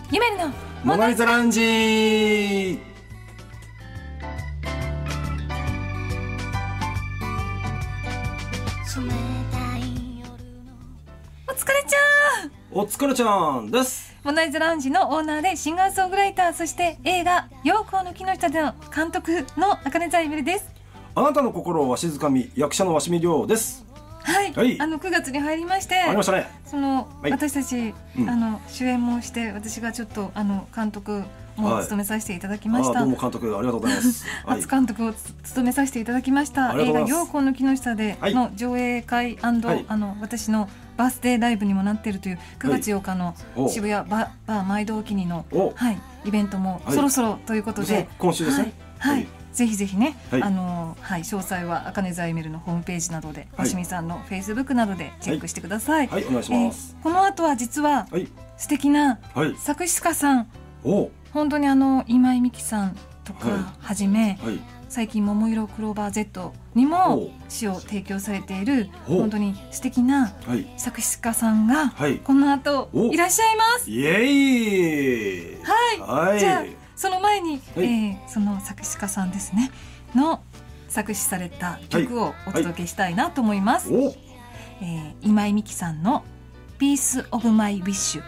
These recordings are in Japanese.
ゆめりのモナリザラウンジ。 お疲れちゃん。 お疲れちゃんです。 モナリザラウンジのオーナーでシンガーソングライター、そして映画陽光の木の下での監督の茜沢ゆめりです。 あなたの心をわしづかみ、役者の鷲見亮です。 はい、 はい、 9月に入りまして、 ありましたね。 はい、私たち、主演もして、私がちょっと監督も務めさせていただきました。 どうも監督ありがとうございます。 初監督を務めさせていただきました。映画陽光の木の下での上映会&、私のバースデーライブにもなっているという9月8日の渋谷バー毎度お気にの、イベントもそろそろということで、 今週ですね。 ぜひぜひね、詳細は茜沢ゆめるのホームページなどで、鷲見さんのフェイスブックなどでチェックしてください。 はい、お願いします。 この後は実は素敵な作詞家さん、本当に今井美樹さんとかはじめ、最近桃色クローバー Z にも詩を提供されている本当に素敵な作詞家さんがこの後いらっしゃいます。 イエーイ。 はい、じゃあその前に、その作詞家さんですねの作詞された曲をお届けしたいなと思います。今井美樹さんの Piece of My Wish。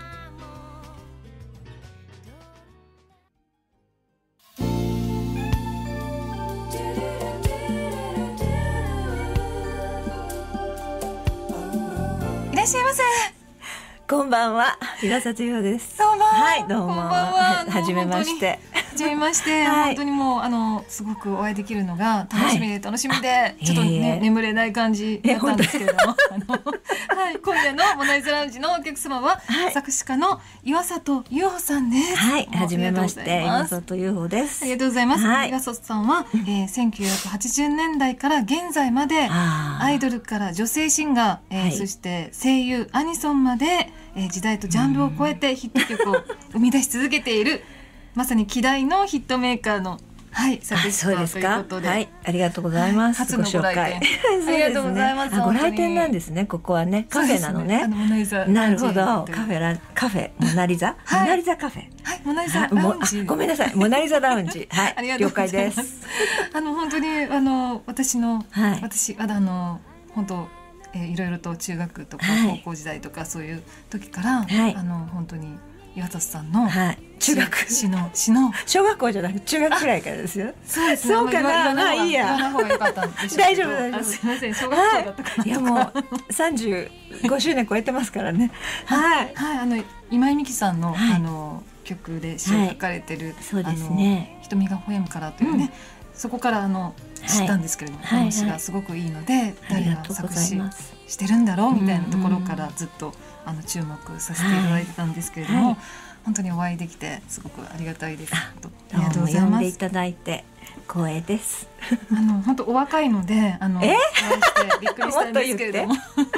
いらっしゃいませ。 こんばんは、岩里優です。 どうも。 はい、どうも。 こんばんは。 はじめまして。 はじめまして。本当にもうすごくお会いできるのが楽しみで楽しみで、ちょっとね眠れない感じだったんですけれども、今夜のモナリザラウンジのお客様は作詞家の岩里優穂さんです。 はい、はじめまして、岩里優穂です。 ありがとうございます。岩里さんは1980年代から現在までアイドルから女性シンガー、そして声優、アニソンまで時代とジャンルを超えてヒット曲を生み出し続けているまさに希代のヒットメーカーの作詞家ということで、 はい、ありがとうございます。 初のご来店ありがとうございます。 ご来店なんですね。ここはねカフェなのね。なるほど、カフェモナリザカフェ、 モナリザラウンジ、 ごめんなさい、モナリザラウンジ、はい、了解です。 本当に私本当いろいろと中学とか高校時代とかそういう時から本当に岩里さんの中学詩の小学校じゃなくて中学くらいからですよ。 そうですね。 そうかな。いいや。 言わない方が良かったんでしょうけど。 大丈夫大丈夫。 すみません、小学校だったかな。 いやもう35周年超えてますからね。はい。 今井美樹さんの曲で詩を書かれてる瞳が微笑むからというね、そこから知ったんですけれども、この詩がすごくいいので、誰が作詞してるんだろうみたいなところからずっと注目させていただいてたんですけれども、本当にお会いできてすごくありがたいです。ありがとうございます。 呼んでいただいて光栄です。 本当お若いのでお会いしてびっくりしたんですけれども。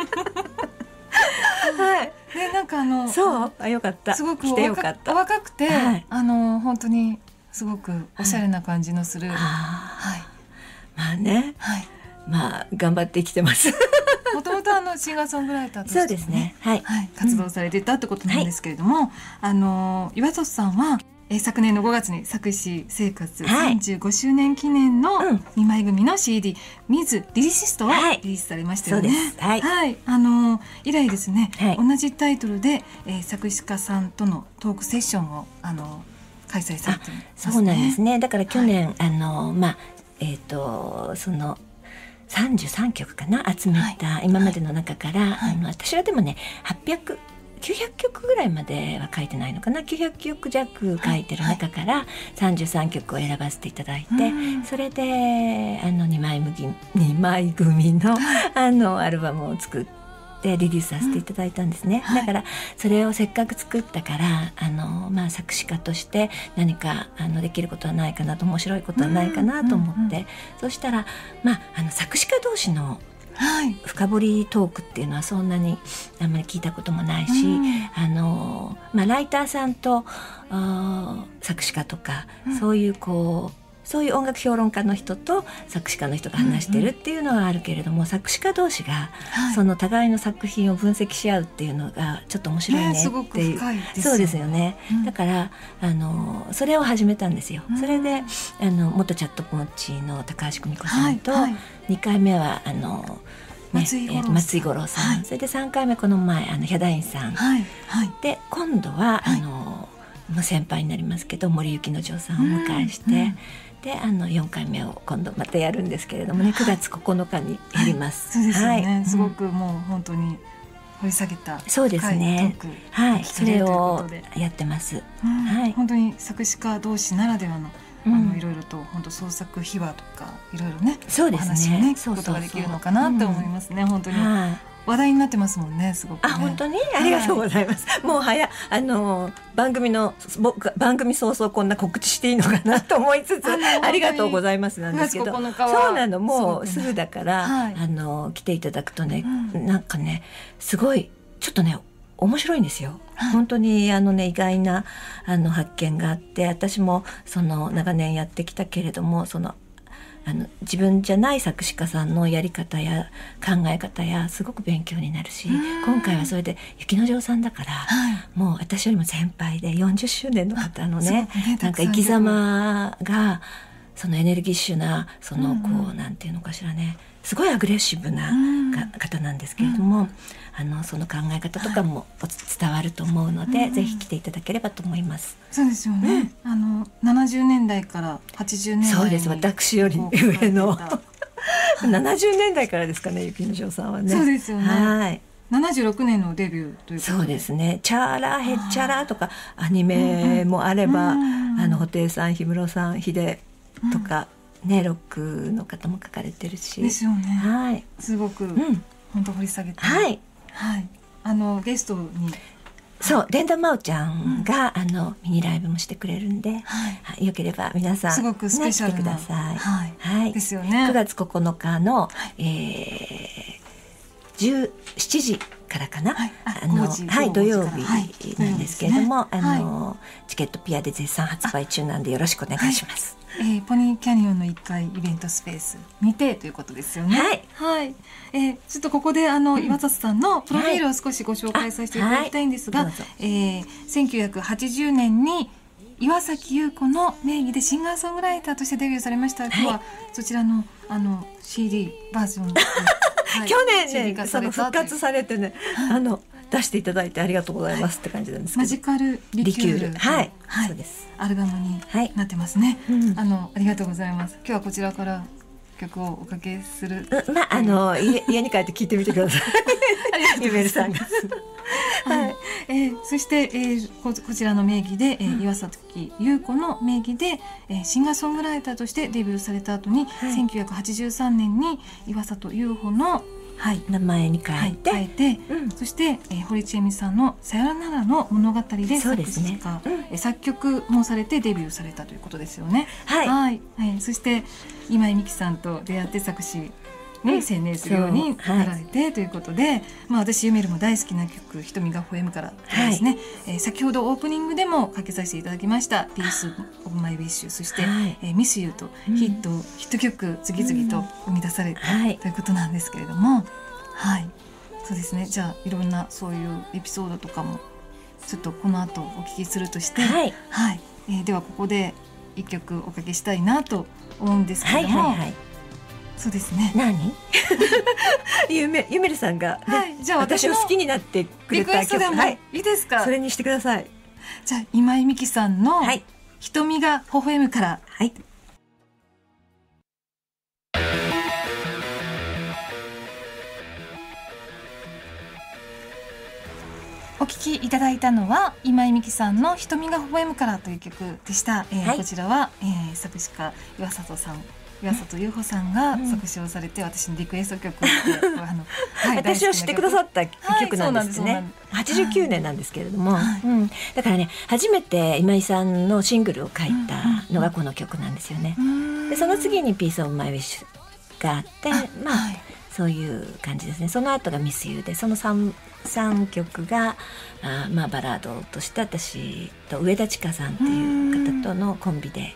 はい。 でなんかそうよかった。 すごく来てよかった。 お若くて本当にすごくおしゃれな感じのする。 まあね。まあ頑張って生きてます。 もともとシンガーソングライターとしてね、活動されてたってことなんですけれども、岩里さんは昨年の5月に作詞生活35周年記念の2枚組の CD「ミズ・リリシスト」をリリースされましたよね。以来ですね、同じタイトルで作詞家さんとのトークセッションを開催されてますね。 そうなんですね。だから去年その33曲かな集めた今までの中から、私はでもね900曲ぐらいまでは書いてないのかな、900曲弱書いてる中から33曲を選ばせていただいて、それで2枚組のアルバムを作ってリリースさせていただいたんですね。だからそれをせっかく作ったから作詞家として何かできることはないかなと、面白いことはないかなと思って、そしたら作詞家同士の深掘りトークっていうのはそんなにあんまり聞いたこともないし、ライターさんと作詞家とか、そういうそういう音楽評論家の人と作詞家の人が話してるっていうのはあるけれども、作詞家同士がその互いの作品を分析し合うっていうのがちょっと面白いねっていう、 すごく深いですよ。 そうですよね、だからそれを始めたんですよ。それで元チャットポンチの高橋久美子さんと、2回目は松井五郎さん、それで3回目この前ヒャダインさん、で今度はもう先輩になりますけど森幸之丞さんをお迎えして、で4回目を今度またやるんですけれどもね、9月9日にやります。 そうですよね、すごくもう本当に掘り下げたそうですね、はい、それをやってます。 本当に作詞家同士ならではのいろいろと本当創作秘話とかいろいろね、お話をね聞くことができるのかなって思いますね。本当に話題になってますもんね、すごくね。 本当にありがとうございます。もう番組早々こんな告知していいのかなと思いつつありがとうございますなんですけど、そうなの、もうすぐだから、来ていただくとね、なんかねすごいちょっとね面白いんですよ。本当に意外な発見があって、私も長年やってきたけれども、自分じゃない作詞家さんのやり方や考え方やすごく勉強になるし、今回はそれで雪之丞さんだから、もう私よりも先輩で40周年の方のね、なんか生き様がそのエネルギッシュなこうなんていうのかしらね、すごいアグレッシブな方なんですけれども、その考え方とかも伝わると思うので、ぜひ来ていただければと思います。 そうですよね、70年代から80年代に、 そうです、私より上の70年代からですかね、雪之丞さんはね。 そうですよね、76年のデビューということで。 そうですね、チャーラヘッチャラとかアニメもあれば、布袋さん、氷室さん、秀とかね、ロックの方も書かれてるしですよね、すごく本当掘り下げて、ゲストにそう伝田真央ちゃんがミニライブもしてくれるんで、よければ皆さんすごくスペシャルな、 来てください。 ですよね。 9月9日の17時からかな、土曜日なんですけれども、チケットピアで絶賛発売中なんでよろしくお願いします。 ポニーキャニオンの1階イベントスペースにてということですよね。ちょっとここで岩里さんのプロフィールを少しご紹介させていただきたいんですが、1980年に岩崎優子の名義でシンガーソングライターとしてデビューされました。今日はそちらのCD バージョン去年ね復活されてね、出していただいてありがとうございますって感じなんですけど、 マジカルリキュール、 そうです、 アルバムになってますね。ありがとうございます。今日はこちらから曲をおかけする、 家に帰って聞いてみてください。ゆめるさんがそして、こちらの名義で、岩崎優子の名義で、シンガーソングライターとしてデビューされた後に、1983年に岩里優穂の名前に変えて、 そして、堀ちえみさんのさよならの物語で作詞家、作曲もされてデビューされたということですよね。そして今井美樹さんと出会って作詞に専念するようになられてということで、私ユメルも大好きな曲「瞳が微笑むから」ですね、先ほどオープニングでもかけさせていただきました「Piece of My Wish」、そして「Miss You」とヒット曲次々と生み出されたということなんですけれども、そうですね。じゃあいろんなそういうエピソードとかもちょっとこの後お聞きするとして、ではここで一曲おかけしたいなと思うんですけれども、そうですね。 何？ゆめるさんが、 じゃあ私を好きになってくれた曲、 いいですか？ それにしてください。 じゃあ今井美樹さんの瞳が微笑むから。お聴きいただいたのは今井美樹さんの瞳が微笑むからという曲でした。こちらは、作詞家岩里優穂さんが作詞をされて、私のリクエスト曲で私を知ってくださった曲なんですね。89年なんですけれども、だからね、初めて今井さんのシングルを書いたのがこの曲なんですよね。でその次に「Piece of My Wish」があって、そういう感じですね。その後が「Miss You」で、その3曲がバラードとして私と上田千佳さんっていう方とのコンビで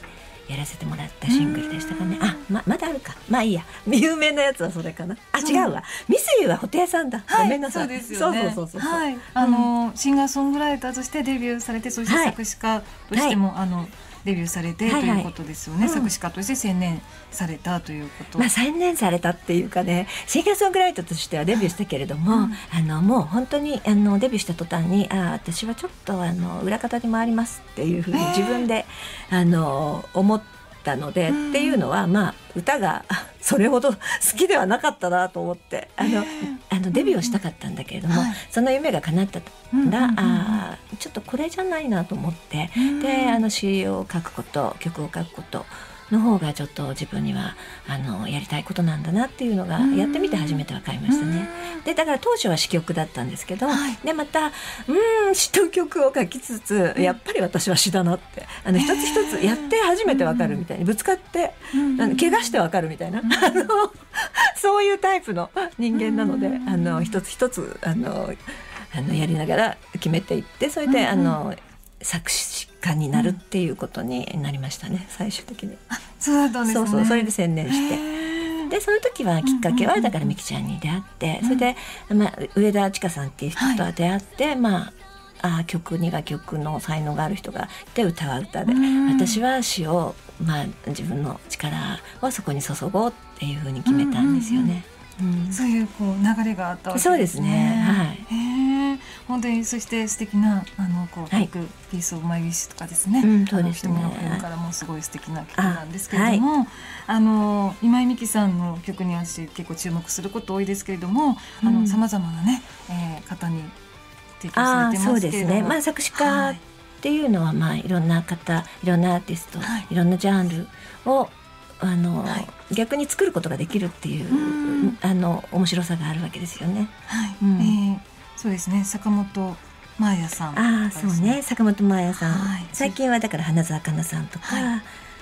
やらせてもらったシングルでしたかね。まだあるか、まあいいや、有名なやつはそれかな。違うわ、ミスユは布袋さんだ、ごめんなさい。 そうですよね。そうはい、シンガーソングライターとしてデビューされて、そして作詞家としても、デビューされてということですよね。作詞家として専念されたということ。 専念されたっていうかね、シンガーソングライターとしてはデビューしたけれども、もう本当にデビューした途端に私はちょっと裏方に回りますっていうふうに自分で思ったので、っていうのは歌がそれほど好きではなかったなと思って、デビューをしたかったんだけれども、その夢が叶ったら、ちょっとこれじゃないなと思って、で詩を書くこと、曲を書くことの方がちょっと自分にはやりたいことなんだなっていうのがやってみて初めて分かりましたね。でだから当初は詩曲だったんですけど、でまた詩と曲を書きつつ、やっぱり私は詩だなって一つ一つやって初めて分かるみたいに、ぶつかって怪我して分かるみたいなそういうタイプの人間なので、一つ一つやりながら決めていって、それで作詞家になるっていうことになりましたね、最終的に。 そうだったんですね。 それで専念して、でその時はきっかけはだからみきちゃんに出会って、それで、上田千佳さんっていう人とは出会って、曲には曲の才能がある人がいて、歌は歌で、私は詩を、自分の力をそこに注ごうっていうふうに決めたんですよね。 そういう流れがあったわけですね。 そうですね。 本当に、そして素敵な曲、ピースオブマイウィッシュとかですね。 そうですね。 人の声からもすごい素敵な曲なんですけれども、今井美樹さんの曲に私結構注目すること多いですけれども、さまざまなね、方に提供されてますけれども、 そうですね。作詞家っていうのはいろんな方、いろんなアーティスト、いろんなジャンルを逆に作ることができるっていう面白さがあるわけですよね。 そうですね。坂本真綾さん、 そうね、坂本真綾さん、最近はだから花澤香菜さんとか、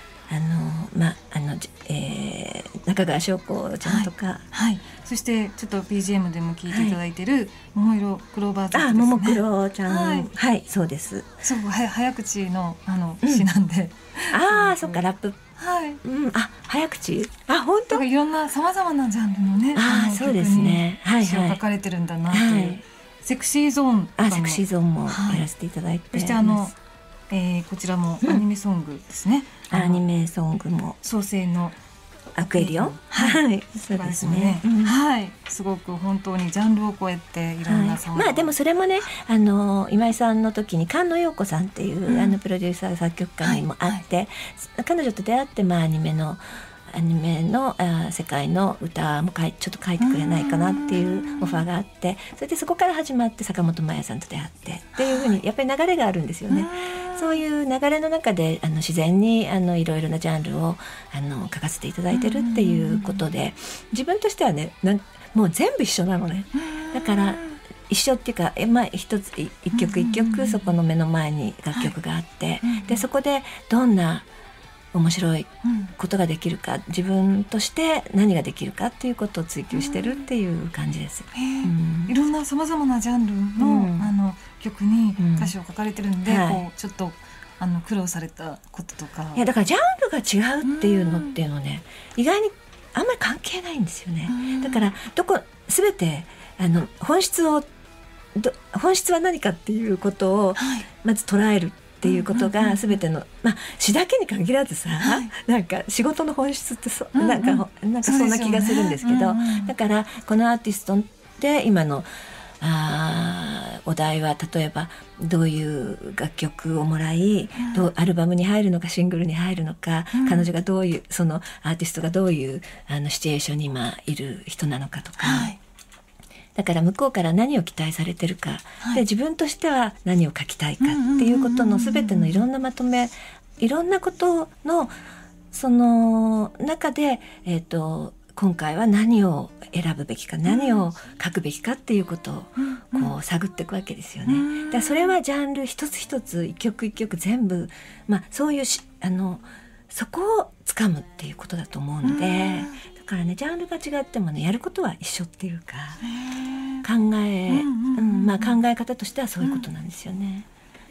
中川翔子ちゃんとか、 そしてちょっと BGM でも聴いていただいてるももいろクローバー Z ですね。 ももクロちゃん、そうです。 すごく早口の詩なんで、 そっか、ラップ、早口、本当、 いろんなさまざまなジャンルのね、 そうですね、 詩を書かれてるんだなという。セクシーゾーン、 セクシーゾーンもやらせていただいて、 そしてこちらもアニメソングですね。 アニメソングも創生のアクエリオン、そうですね。 すごく本当にジャンルを超えていろんなでもそれもね、今井さんの時に菅野陽子さんっていうプロデューサー作曲家にもあって、彼女と出会ってアニメの世界の歌もちょっと書いてくれないかなっていうオファーがあって、それでそこから始まって坂本真綾さんと出会ってっていうふうに、やっぱり流れがあるんですよね。そういう流れの中で自然にいろいろなジャンルを書かせていただいてるっていうことで、自分としてはね、もう全部一緒なのね。だから一緒っていうか、一曲一曲そこの目の前に楽曲があって、でそこでどんな面白いことができるか、自分として何ができるかっていうことを追求してるっていう感じです。 いろんなさまざまなジャンルの曲に歌詞を書かれてるんで、ちょっと苦労されたこととか。 だからジャンルが違うっていうのね、意外にあんまり関係ないんですよね。だから全て本質は何かっていうことをまず捉えるっていうことが全ての、詩だけに限らずさ、なんか仕事の本質ってなんかそんな気がするんですけど、だからこのアーティストで今のお題は、例えばどういう楽曲をもらい、アルバムに入るのかシングルに入るのか、彼女がどういう、そのアーティストがどういうシチュエーションに今いる人なのかとか、だから向こうから何を期待されてるか、で自分としては何を書きたいかっていうことの全てのいろんなまとめ、いろんなことのその中で、今回は何を選ぶべきか、何を書くべきかっていうことをこう探っていくわけですよね。だからそれはジャンル一つ一つ、一曲一曲全部、そういうそこをつかむっていうことだと思うので、だからね、ジャンルが違ってもね、やることは一緒っていうか、考え方としてはそういうことなんですよね。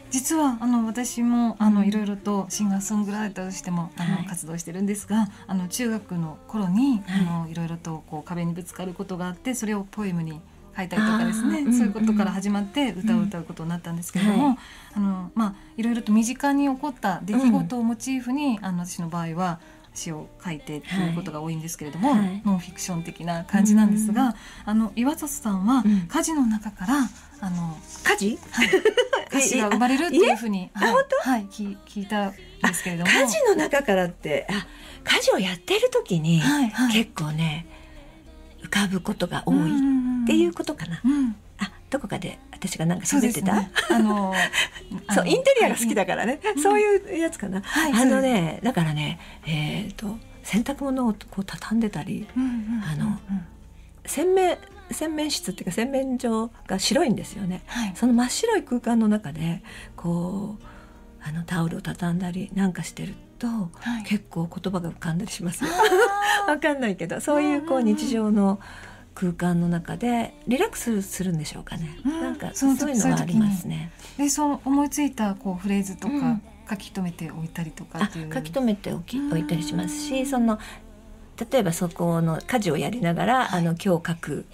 実は私もいろいろとシンガーソングライターとしても活動してるんですが、中学の頃にいろいろとこう壁にぶつかることがあって、それをポエムに書いたりとかですね、そういうことから始まって歌を歌うことになったんですけれども、いろいろと身近に起こった出来事をモチーフに私の場合は詩を書いてということが多いんですけれども、ノンフィクション的な感じなんですが、岩里さんは歌詞の中から歌詞、 歌詞が生まれるっていうふうに聞いたんですけれども、 歌詞の中からって歌詞をやってる時に結構ね浮かぶことが多いっていうことかな。どこかで私がなんか喋ってた、そうインテリアが好きだからね、そういうやつかな。だからね洗濯物をこう畳んでたり、洗面室っていうか洗面所が白いんですよね。その真っ白い空間の中でこうタオルを畳んだりなんかしてると、結構言葉が浮かんだりしますよ。わかんないけど、そういうこう日常の空間の中でリラックスするんでしょうかね。なんかそういうのはありますね。 で、そう思いついたこうフレーズとか書き留めておいたりとかっていう。 書き留めておいたりしますし、例えばそこの家事をやりながら今日書く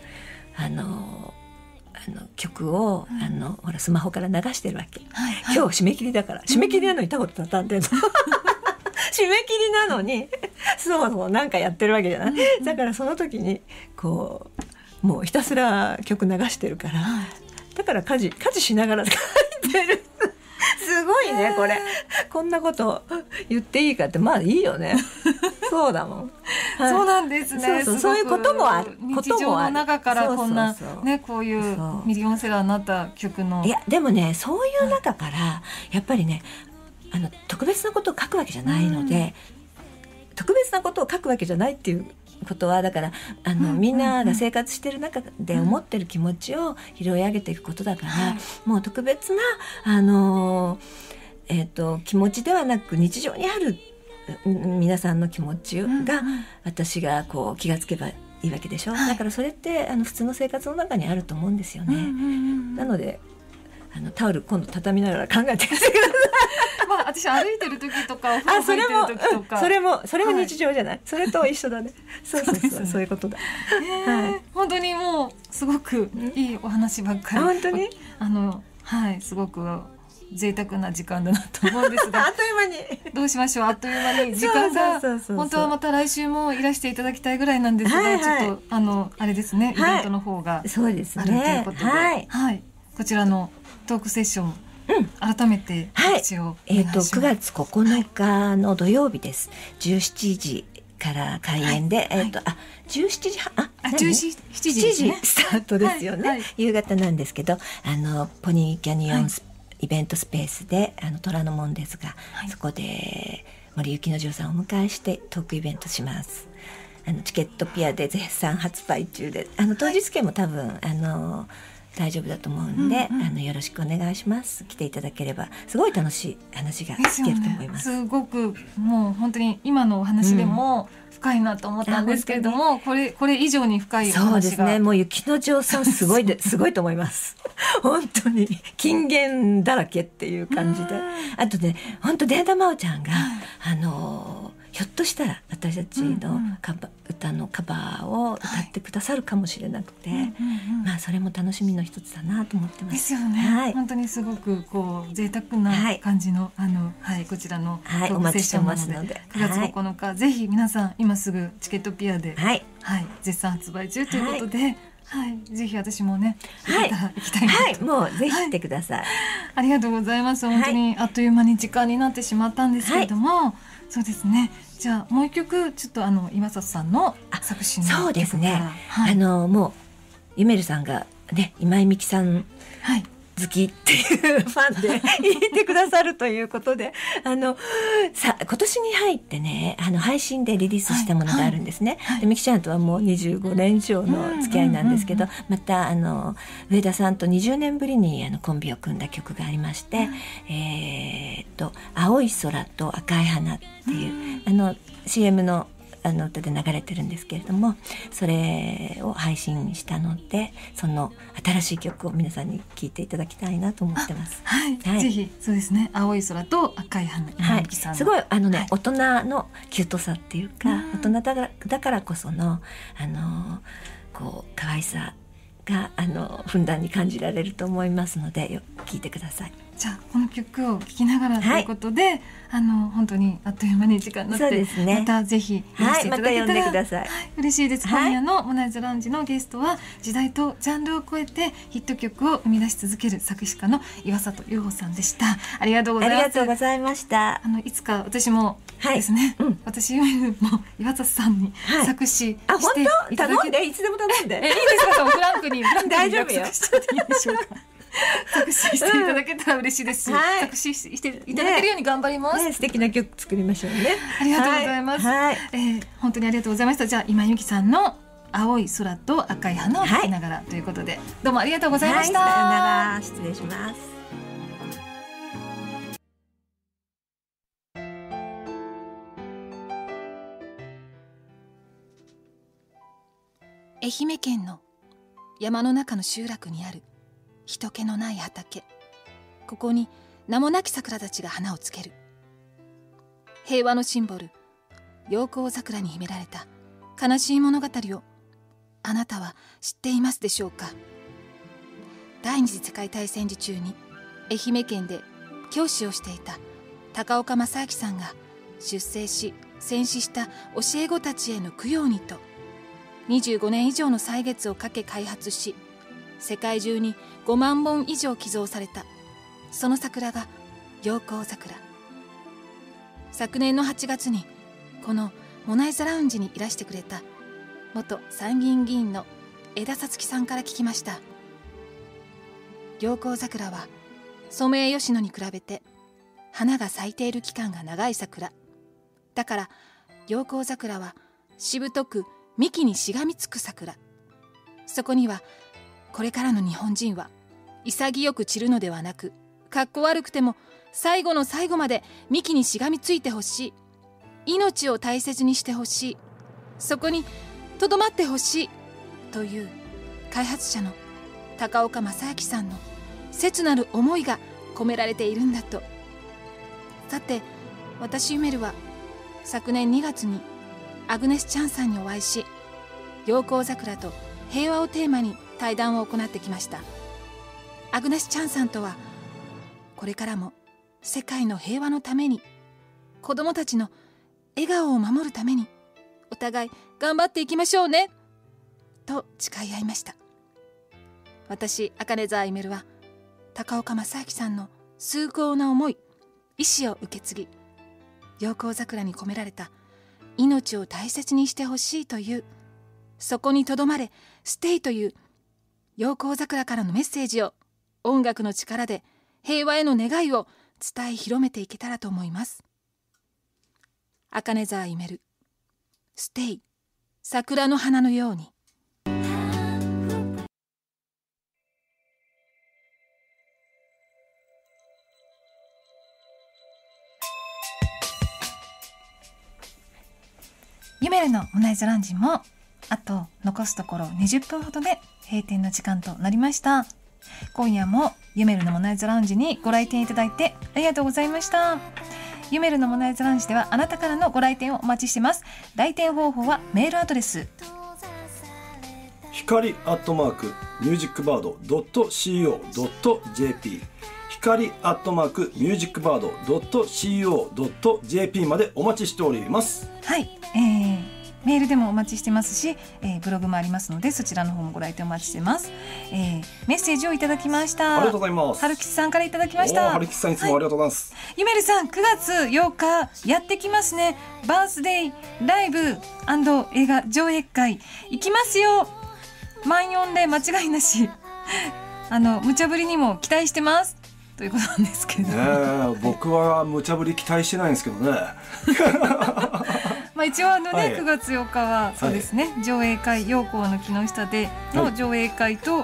曲をほらスマホから流してるわけ。今日締め切りだから、締め切りなのにタオル畳んでるの。締め切りなのにそうなんかやってるわけじゃない。だからその時にこうもうひたすら曲流してるから、だから家事しながら書いてる。すごいねこれ。こんなこと言っていいかって、まあいいよね。そうだもん。 そうなんですね。 そういうこともある。 日常の中からこんなね、こういうミリオンセラーになった曲の。 いやでもね、そういう中からやっぱりね、特別なことを書くわけじゃないので、特別なことを書くわけじゃないっていうことは、だからみんなが生活してる中で思ってる気持ちを拾い上げていくことだから、もう特別な気持ちではなく、日常にある皆さんの気持ちが私がこう気がつけばいいわけでしょ。だからそれって普通の生活の中にあると思うんですよね。なのでタオル今度畳みながら考えてみてください。 私歩いてる時とかお風呂入ってる時とか、 それも日常じゃない、それと一緒だね。そういうことだ。 本当にもうすごくいいお話ばっかり。 本当にすごく贅沢な時間だなと思うんですが、 あっという間にどうしましょう。あっという間に時間が、本当はまた来週もいらしていただきたいぐらいなんですが、ちょっとあれですね、イベントの方があるということで、こちらのトークセッション改めて告知をお願いします。 9月9日の土曜日です。17時から開演で、17時半17時スタートですよね。夕方なんですけど、ポニーキャニオンイベントスペースで虎ノ門ですが、そこで森幸之丞さんをお迎えしてトークイベントします。チケットピアで絶賛発売中で、当日券も多分大丈夫だと思うんで、よろしくお願いします。来ていただければすごい楽しい話が聞けると思います。 すごくもう本当に今のお話でも深いなと思ったんですけれども、これ以上に深いお話が。 そうですね。もう幸之丞さんすごいと思います。本当に金言だらけっていう感じで、あとね、本当伝田真央ちゃんがひょっとしたら私たちの歌のカバーを歌ってくださるかもしれなくて、まあそれも楽しみの一つだなと思ってます。 ですよね。本当にすごくこう贅沢な感じのこちらのトークセッションなので、9月9日ぜひ皆さん今すぐチケットピアで絶賛発売中ということで、ぜひ私もね行きたいなと。 もうぜひ来てください。 ありがとうございます。本当にあっという間に時間になってしまったんですけれども。そうですね。じゃあもう一曲ちょっと岩里さんの作詞の曲から。 そうですね。もうゆめるさんがね、今井美樹さん好きっていうファンで言ってくださるということで、今年に入ってね、配信でリリースしたものがあるんですね。で美樹ちゃんとはもう25年以上の付き合いなんですけど、また上田さんと20年ぶりにコンビを組んだ曲がありまして、青い空と赤い花っていうCM の歌で流れてるんですけれども、それを配信したので、その新しい曲を皆さんに聴いていただきたいなと思ってます。 はい、はい、ぜひそうですね、青い空と赤い花、 はい、すごいはい、大人のキュートさっていうか、大人だからこそのこう可愛さがふんだんに感じられると思いますので、よく聴いてください。 じゃあこの曲を聴きながらということで、はい、本当にあっという間に時間になって、そうですね、またぜひいらしていただけたら、 はい、また呼んでください。はい、 嬉しいです。今夜のモナイザラウンジのゲストは、時代とジャンルを超えてヒット曲を生み出し続ける作詞家の岩里優穂さんでした。ありがとうございます。 ありがとうございました。 いつか私もですね、はい、私も岩里さんに作詞していただけ、 本当頼んで、いつでも頼んで、 いいですか？フランクに大丈夫よ。 作詞していただけたら嬉しいですし、はい、作詞していただけるように頑張ります。 素敵な曲作りましょうね。 ありがとうございます。はい、本当にありがとうございました。じゃあ今由紀さんの青い空と赤い花を聴きながらということで、どうもありがとうございました。 さよなら、失礼します。 愛媛県の山の中の集落にある人気のない畑、ここに名もなき桜たちが花をつける。平和のシンボル、陽光桜に秘められた悲しい物語をあなたは知っていますでしょうか。第二次世界大戦時中に愛媛県で教師をしていた高岡正明さんが出征し戦死した教え子たちへの供養にと25年以上の歳月をかけ開発し、世界中に5万本以上寄贈されたその桜が陽光桜。昨年の8月にこのモナイザラウンジにいらしてくれた元参議院議員の枝さつきさんから聞きました。陽光桜はソメイヨシノに比べて花が咲いている期間が長い桜だから、陽光桜はしぶとく幹にしがみつく桜。そこにはこれからの日本人は潔く散るのではなく、かっこ悪くても最後の最後まで幹にしがみついてほしい、命を大切にしてほしい、そこにとどまってほしいという開発者の高岡正明さんの切なる思いが込められているんだと。さて私ゆめるは昨年2月にアグネス・チャンさんにお会いし、陽光桜と平和をテーマに対談を行ってきました。アグネス・チャンさんとはこれからも世界の平和のために、子どもたちの笑顔を守るためにお互い頑張っていきましょうねと誓い合いました。私茜沢イメルは高岡正明さんの崇高な思い、意志を受け継ぎ、陽光桜に込められた命を大切にしてほしいという、そこにとどまれステイという陽光桜からのメッセージを音楽の力で平和への願いを伝え広めていけたらと思います。茜沢イメル、ステイ、桜の花のように。 ゆめるのモナイザラウンジもあと残すところ20分ほどで閉店の時間となりました。今夜もゆめるのモナイザラウンジにご来店いただいてありがとうございました。ゆめるのモナイザラウンジではあなたからのご来店をお待ちしてます。来店方法はメールアドレス光@musicbird.co.jp 光@musicbird.co.jp までお待ちしております。 はい、メールでもお待ちしてますし、ブログもありますのでそちらの方もご来店お待ちしてます。メッセージをいただきました。 ありがとうございます。 春吉さんからいただきました。 春吉さんいつもありがとうございます。 ゆめるさん9月8日やってきますね。バースデーライブ&映画上映会行きますよ。満員で間違いなし無茶ぶりにも期待してますということなんですけど、 僕は無茶ぶり期待してないんですけどねまあ一応はい、9月8日はそうですね、はい、上映会陽光の木の下での上映会と、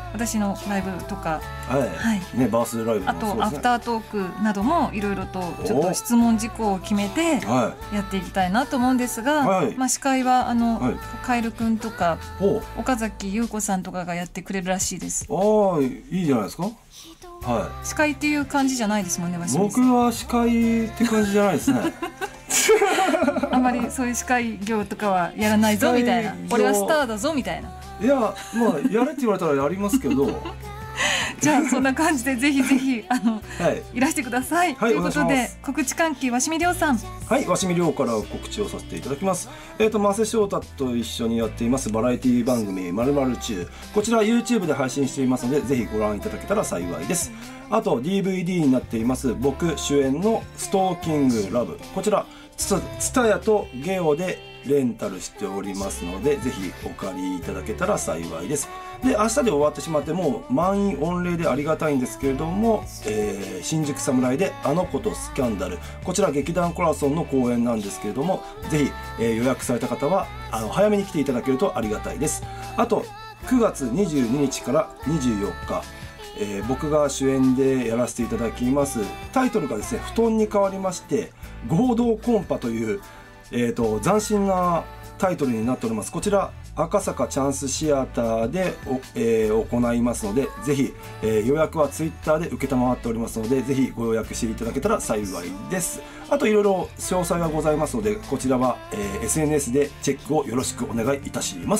私のライブとか、 ね、バースデーライブもあとアフタートークなどもいろいろとちょっと質問事項を決めてやっていきたいなと思うんですが、司会はカエルくんとか岡崎優子さんとかがやってくれるらしいです。 いいじゃないですか。 司会っていう感じじゃないですもんね。 僕は司会って感じじゃないですね。 あんまりそういう司会業とかはやらないぞみたいな、俺はスターだぞみたいな。 いや、まあやれって言われたらやりますけどじゃあそんな感じでぜひぜひいらしてください。ということで告知関係、鷲見亮さん。 鷲見亮から告知をさせていただきます。マセショウタと一緒にやっていますバラエティ番組〇〇中、こちら YouTube で配信していますのでぜひご覧いただけたら幸いです。あと DVD になっています僕主演のストーキングラブ、こちらTSUTAYAとゲオでレンタルしておりますのでぜひお借りいただけたら幸いです。で、明日で終わってしまってもう満員御礼でありがたいんですけれども、新宿サムライであの子とスキャンダル、こちら劇団コラソンの公演なんですけれどもぜひ、予約された方は早めに来ていただけるとありがたいです。あと9月22日から24日僕が主演でやらせていただきます。タイトルがですね、布団に変わりまして合同コンパという、斬新なタイトルになっております。こちら赤坂チャンスシアターで行いますのでぜひ、予約はツイッターで承っておりますのでぜひご予約していただけたら幸いです。あといろいろ詳細がございますのでこちらは、SNS でチェックをよろしくお願いいたします。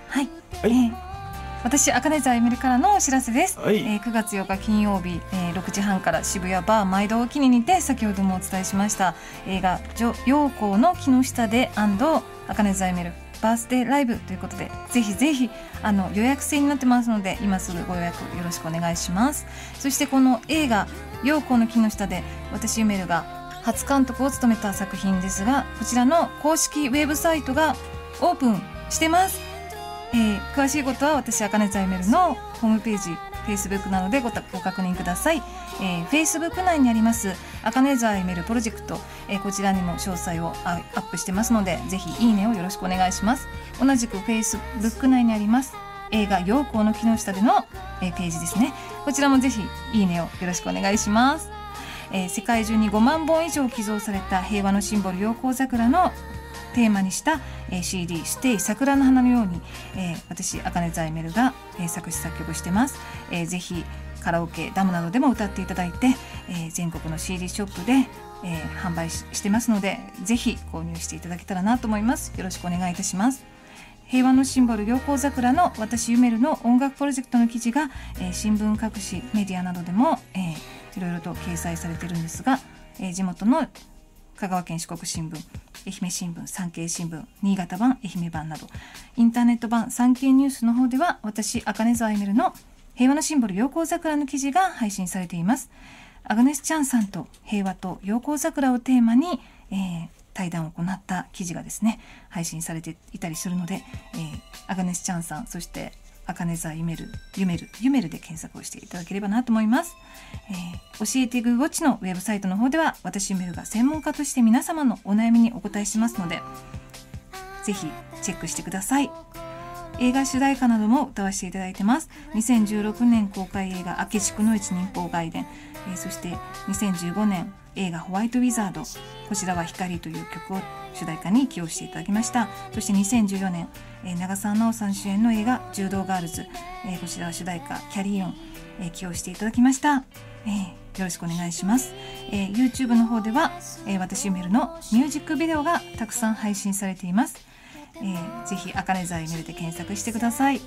私茜沢エミルからのお知らせです。9月8日金曜日、6時半から渋谷バー毎度お気ににて先ほどもお伝えしました映画陽光の木の下で茜沢エミルバースデーライブということでぜひぜひ予約制になってますので今すぐご予約よろしくお願いします。そしてこの映画陽光の木の下で私エミルが初監督を務めた作品ですがこちらの公式ウェブサイトがオープンしてます。詳しいことは私茜沢エミルのホームページ Facebook などでご確認ください。Facebook 内にあります茜沢エミルプロジェクト、こちらにも詳細をアップしてますのでぜひいいねをよろしくお願いします。同じく Facebook 内にあります映画陽光の木の下での、ページですね。こちらもぜひいいねをよろしくお願いします。世界中に5万本以上寄贈された平和のシンボル陽光桜のテーマにした、CD ステイ桜の花のように、私茜沢エミルが、作詞作曲してます。ぜひカラオケダムなどでも歌っていただいて、全国の CD ショップで、販売してますのでぜひ購入していただけたらなと思います。よろしくお願いいたします。平和のシンボル陽光桜の私ゆめるの音楽プロジェクトの記事が、新聞各紙メディアなどでも、いろいろと掲載されているんですが、地元の香川県四国新聞、愛媛新聞、産経新聞、新潟版、愛媛版などインターネット版産経ニュースの方では私茜沢エミルの平和のシンボル陽光桜の記事が配信されています。アグネス・チャンさんと平和と陽光桜をテーマに、対談を行った記事がですね配信されていたりするので、アグネス・チャンさんそして茜沢ゆめるで検索をしていただければなと思います。教えてグーウォッチのウェブサイトの方では私ゆめるが専門家として皆様のお悩みにお答えしますのでぜひチェックしてください。映画主題歌なども歌わせていただいてます。2016年公開映画明智くの一忍法外伝、そして2015年映画ホワイトウィザード、こちらは光という曲を主題歌に起用していただきました。そして2014年、長澤奈緒さん主演の映画柔道ガールズ、こちらは主題歌キャリーオン、起用していただきました。よろしくお願いします。YouTube の方では、私ゆめるのミュージックビデオがたくさん配信されています。ぜひ茜沢ゆめるで検索してください。い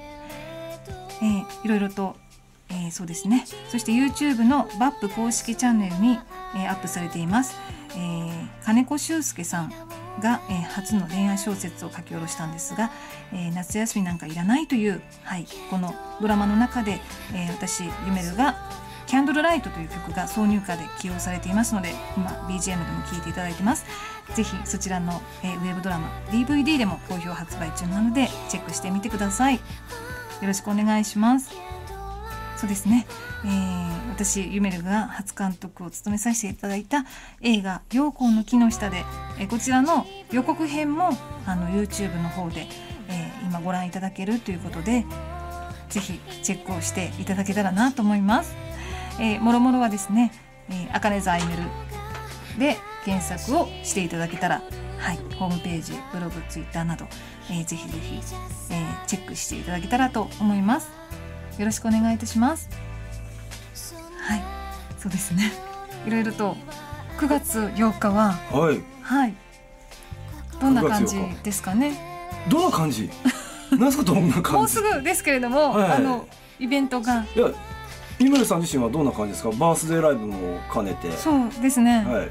ろいろと、そうですね。そして YouTube のバップ公式チャンネルに、アップされています。金子修介さんが、初の恋愛小説を書き下ろしたんですが、夏休みなんかいらないという、このドラマの中で、私ゆめるがキャンドルライトという曲が挿入歌で起用されていますので今 BGM でも聴いていただいてます。ぜひそちらの、ウェブドラマ DVD でも好評発売中なのでチェックしてみてください。よろしくお願いします。そうですね、私ゆめるが初監督を務めさせていただいた映画陽光の木の下で、こちらの予告編もYouTube の方で、今ご覧いただけるということでぜひチェックをしていただけたらなと思います。もろもろはですね、あかねざあいめるで検索をしていただけたら、はい、ホームページ、ブログ、ツイッターなど、ぜひぜひ、チェックしていただけたらと思います。よろしくお願いいたします。はい、そうですね、いろいろと9月8日は、 はい、 はい、どんな感じですかね。 どんな感じなんすか、どんな感じもうすぐですけれども、はい、イベントが、 いや、ゆめるさん自身はどんな感じですか。バースデーライブも兼ねて。 そうですね、 はい、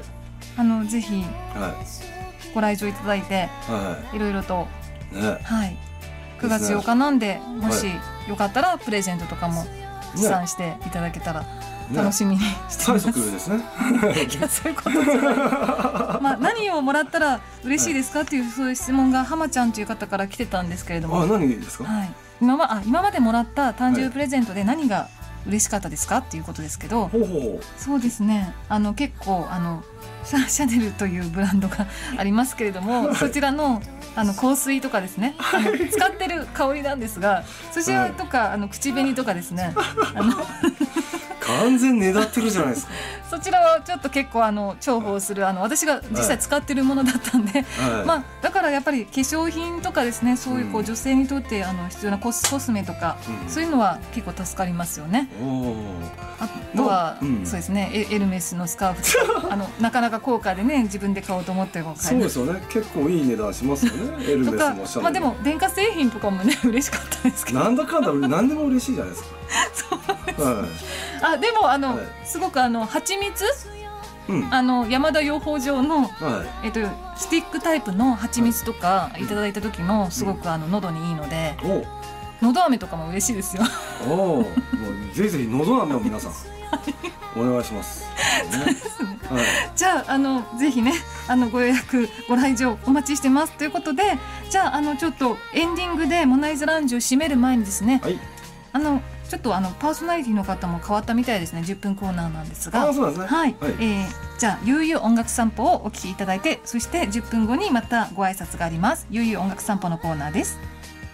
ぜひ、はい、ご来場いただいて、はい、いろいろと、ね、はい、9月8日なんで、もしよかったらプレゼントとかも持参していただけたら楽しみにしてます。 催促ですね。 いや、そういうことじゃない。まあ、何をもらったら嬉しいですかっていう、そういう質問が浜ちゃんという方から来てたんですけれども。 何ですか。はい、 今までもらった誕生日プレゼントで何が嬉しかったですかっていうことですけど、そうですね、結構シャネルというブランドがありますけれども、はい、そちらの香水とかですね、使ってる香りなんですが、そちらとか、口紅とかですね、 完全ねだってるじゃないですか。 そちらはちょっと結構重宝する私が実際使ってるものだったんで、はい、まあ、だからやっぱり化粧品とかですね、そういう女性にとって必要なコスメとか、そういうのは結構助かりますよね。あとは、そうですね、エルメスのスカーフとかなかなか高価でね、自分で買おうと思っても買えない。 そうですよね、結構いい値段しますよね。エルメスもシャネルも。 まあ、でも電化製品とかもね嬉しかったですけど、 なんだかんだ何でも嬉しいじゃないですか。 そうです、はい、でもはい、すごく蜂蜜、山田養蜂場の、スティックタイプの蜂蜜とかいただいた時もすごく喉にいいので、喉飴とかも嬉しいですよ。 もうぜひぜひ喉飴を皆さんお願いします。 じゃあぜひね、ご予約ご来場お待ちしてますということで、じゃあちょっとエンディングでモナイズラウンジを締める前にですね、はい、ちょっとパーソナリティの方も変わったみたいですね。10分コーナーなんですが、 そうですね、 はい、じゃあゆうゆう音楽散歩をお聞きいただいて、そして10分後にまたご挨拶があります。ゆうゆう音楽散歩のコーナーです。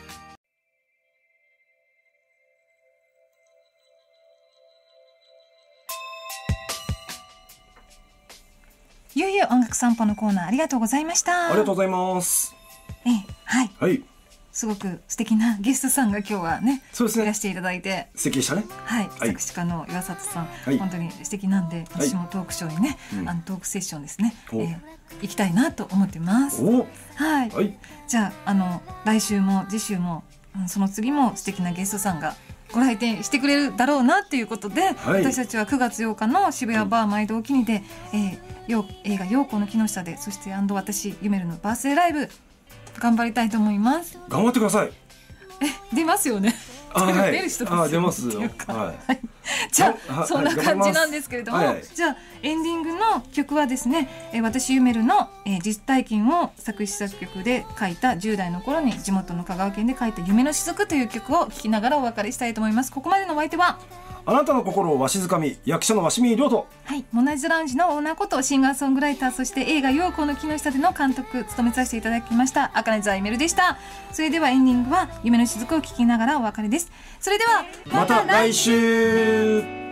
ゆうゆう音楽散歩のコーナー、ありがとうございました。 ありがとうございます。 はい、はい、すごく素敵なゲストさんが今日はね、 そうですね、 いらしていただいて、 素敵でしたね。 はい、作詞家の岩里さん、はい、本当に素敵なんで、私もトークショーにね、トークセッションですね、行きたいなと思ってます。はい、はい、じゃあ来週も次週もその次も素敵なゲストさんがご来店してくれるだろうなということで、はい、私たちは9月8日の渋谷バー毎度お気にで、映画陽子の木の下で、そして私ゆめるのバースデーライブ頑張りたいと思います。 頑張ってください。 出ますよね。 はい、 出る人ですよ。 出ますよ。 はい。じゃあそんな感じなんですけれども、じゃあエンディングの曲はですね、私ゆめるの実体験を作詞作曲で書いた、10代の頃に地元の香川県で書いた夢の雫という曲を聴きながらお別れしたいと思います。ここまでのお相手は、 あなたの心をわしづかみ、役者の鷲見亮と、 はい、モナイズラウンジのオーナーことシンガーソングライター、そして映画陽子の木の下での監督務めさせていただきましたあかねざいめるでした。それではエンディングは夢の雫を聴きながらお別れです。それではまた来週。